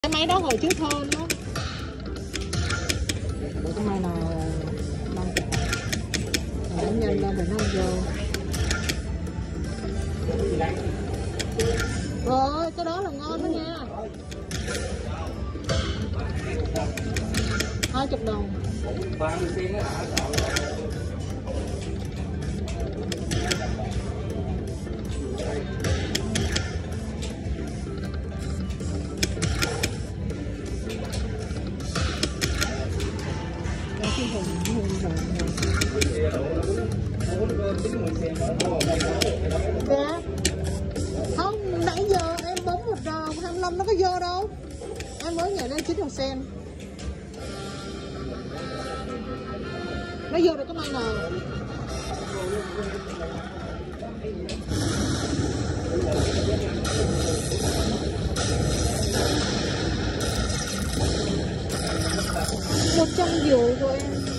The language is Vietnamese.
Cái máy đó hồi trước hơn đó. Cái máy nào 50 đánh nhanh lên để nó vô. Rồi cái đó là ngon đó nha. 20 đồng. Dạ. Không, nãy giờ em bấm 1,25 nó có vô đâu. Em mới nhảy lên 9 đồng sen. Nó vô được cái mai nào. Một trăm vụ của em.